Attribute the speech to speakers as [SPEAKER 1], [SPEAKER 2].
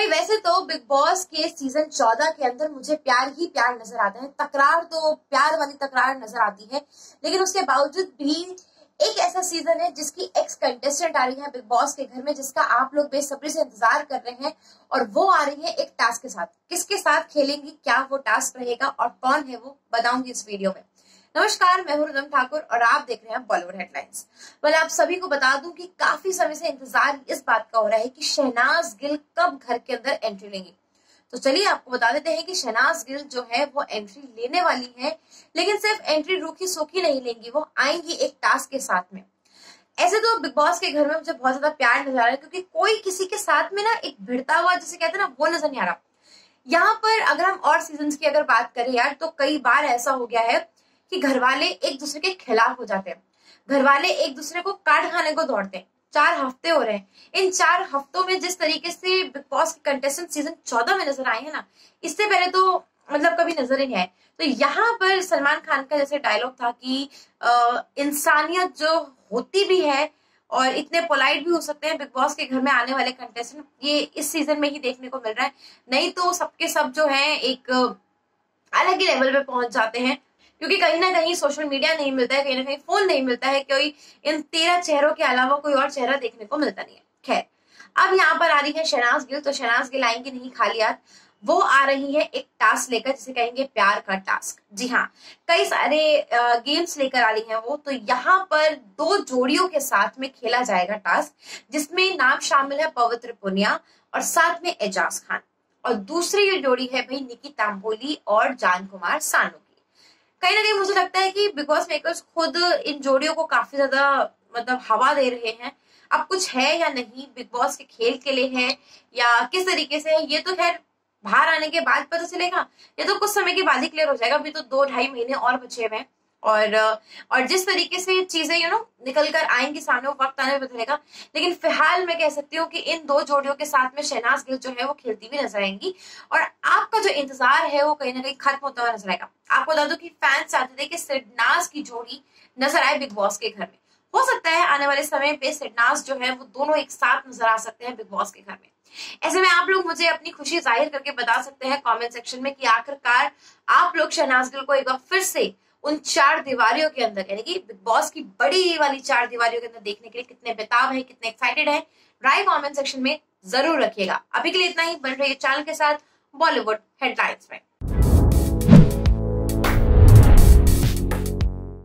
[SPEAKER 1] भाई वैसे तो बिग बॉस के सीजन 14 के अंदर मुझे प्यार ही प्यार नजर आता है। तकरार तो प्यार वाली तकरार नजर आती है, लेकिन उसके बावजूद भी एक ऐसा सीजन है जिसकी एक्स कंटेस्टेंट आ रही है बिग बॉस के घर में, जिसका आप लोग बेसब्री से इंतजार कर रहे हैं। और वो आ रही है एक टास्क के साथ। किसके साथ खेलेंगी, क्या वो टास्क रहेगा और कौन है वो, बताऊंगी इस वीडियो में। नमस्कार, मैं हूं रुदम ठाकुर और आप देख रहे हैं बॉलीवुड हेडलाइंस। आप सभी को बता दूं कि काफी समय से इंतजार इस बात का हो रहा है कि शहनाज गिल कब घर के अंदर एंट्री लेंगी। तो चलिए आपको बता देते हैं कि शहनाज गिल जो है वो एंट्री लेने वाली है, लेकिन सिर्फ एंट्री रूखी सूखी नहीं लेंगी, वो आएंगी एक टास्क के साथ में। ऐसे तो बिग बॉस के घर में मुझे बहुत ज्यादा प्यार नजर आ रहा है, क्योंकि कोई किसी के साथ में ना एक भिड़ता हुआ जिसे कहते हैं ना, वो नजर नहीं आ रहा। यहाँ पर अगर हम और सीजन की अगर बात करें यार, तो कई बार ऐसा हो गया है कि घर वाले एक दूसरे के खिलाफ हो जाते हैं, घर वाले एक दूसरे को काट खाने को दौड़ते हैं। 4 हफ्ते हो रहे हैं, इन 4 हफ्तों में जिस तरीके से बिग बॉस के कंटेस्टेंट सीजन 14 में नजर आए हैं ना, इससे पहले तो कभी नजर ही नहीं आए। तो यहाँ पर सलमान खान का जैसे डायलॉग था कि इंसानियत जो होती भी है और इतने पोलाइट भी हो सकते हैं बिग बॉस के घर में आने वाले कंटेस्टेंट, ये इस सीजन में ही देखने को मिल रहा है। नहीं तो सबके सब जो है एक अलग ही लेवल पे पहुंच जाते हैं, क्योंकि कहीं ना कहीं सोशल मीडिया नहीं मिलता है, कहीं ना कहीं फोन नहीं मिलता है, कोई इन 13 चेहरों के अलावा कोई और चेहरा देखने को मिलता नहीं है। खैर, अब यहाँ पर आ रही है शहनाज गिल। तो शहनाज गिल आएंगी नहीं खाली हाथ, वो आ रही है एक टास्क लेकर, जिसे कहेंगे प्यार का टास्क। जी हाँ, कई सारे गेम्स लेकर आ रही है वो। तो यहाँ पर 2 जोड़ियों के साथ में खेला जाएगा टास्क, जिसमें नाम शामिल है पवित्र पुनिया और साथ में एजाज खान, और दूसरी ये जोड़ी है भाई निकी तांबोली और जान कुमार सानू की। कहीं ना कहीं मुझे लगता है कि बिग बॉस मेकर्स खुद इन जोड़ियों को काफी ज्यादा हवा दे रहे हैं। अब कुछ है या नहीं, बिग बॉस के खेल के लिए है या किस तरीके से है, ये तो खैर बाहर आने के बाद पता चलेगा। ये तो कुछ समय के बाद ही क्लियर हो जाएगा। अभी तो 2-2.5 महीने और बचे हुए हैं, और जिस तरीके से चीजें निकल कर आएंगी सामने, वो वक्त आने में बदलेगा। लेकिन फिलहाल मैं कह सकती हूँ कि इन 2 जोड़ियों के साथ में शहनाज गिल जो है वो खेलती हुई नजर आएंगी, और आपका जो इंतजार है वो कहीं ना कहीं खत्म होता हुआ नजर आएगा। आपको बता दूं कि फैंस चाहते थे कि सिडनाज की जोड़ी नजर आए बिग बॉस के घर में। हो सकता है आने वाले समय पे सिडनाज जो है वो दोनों एक साथ नजर आ सकते हैं बिग बॉस के घर में। ऐसे में आप लोग मुझे अपनी खुशी जाहिर करके बता सकते हैं कमेंट सेक्शन में कि आखिरकार आप लोग शहनाज गिल को एक बार फिर से उन 4 दीवारियों के अंदर, यानी कि बिग बॉस की बड़ी वाली 4 दीवारियों के अंदर देखने के लिए कितने बेताब है, कितने एक्साइटेड है। राय कमेंट सेक्शन में जरूर रखिएगा। अभी के लिए इतना ही। बन रही है चैनल के साथ बॉलीवुड हेडलाइंस में।